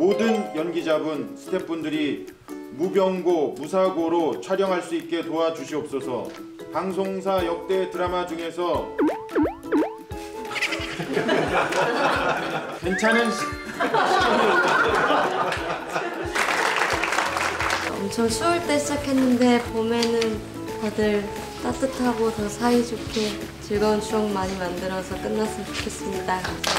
모든 연기자분, 스태프분들이 무병고, 무사고로 촬영할 수 있게 도와주시옵소서. 방송사 역대 드라마 중에서 괜찮은 엄청 추울 때 시작했는데 봄에는 다들 따뜻하고 더 사이좋게 즐거운 추억 많이 만들어서 끝났으면 좋겠습니다.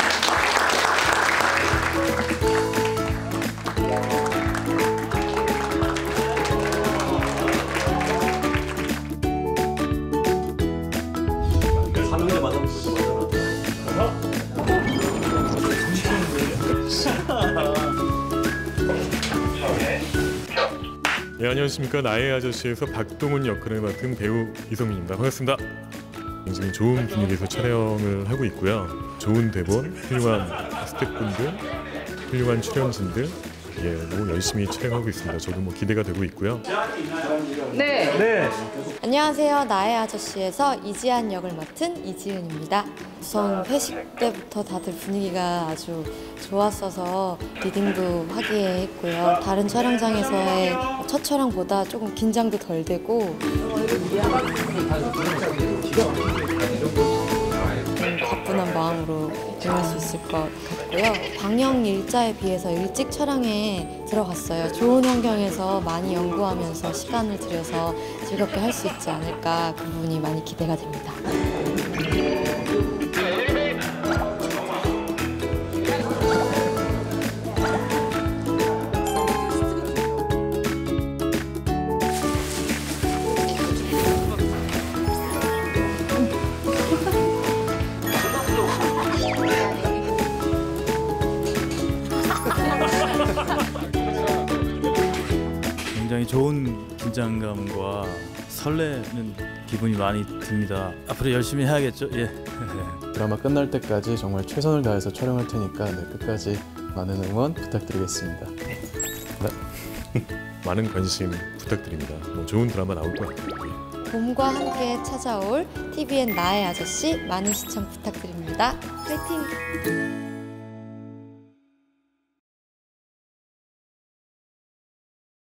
네, 안녕하십니까. 나의 아저씨에서 박동훈 역할을 맡은 배우 이성민입니다. 반갑습니다. 굉장히 좋은 분위기에서 촬영을 하고 있고요. 좋은 대본, 훌륭한 스태프분들, 훌륭한 출연진들, 너무 열심히 촬영하고 있습니다. 저도 뭐 기대가 되고 있고요. 네. 안녕하세요. 나의 아저씨에서 이지한 역을 맡은 이지은입니다. 우선 회식 때부터 다들 분위기가 아주 좋았어서 리딩도 하기에 했고요. 다른 촬영장에서의 첫 촬영보다 조금 긴장도 덜 되고 가뿐한 마음으로 임할 수 있을 것 같고요. 방영 일자에 비해서 일찍 촬영에 들어갔어요. 좋은 환경에서 많이 연구하면서 시간을 들여서 즐겁게 할 수 있지 않을까, 그 부분이 많이 기대가 됩니다. 굉장히 좋은 긴장감과 설레는 기분이 많이 듭니다. 앞으로 열심히 해야겠죠? 예. 드라마 끝날 때까지 정말 최선을 다해서 촬영할 테니까 끝까지 많은 응원 부탁드리겠습니다. 네. 많은 관심 부탁드립니다. 뭐 좋은 드라마 나올 것 같아요. 봄과 함께 찾아올 TVN 나의 아저씨 많은 시청 부탁드립니다. 화이팅!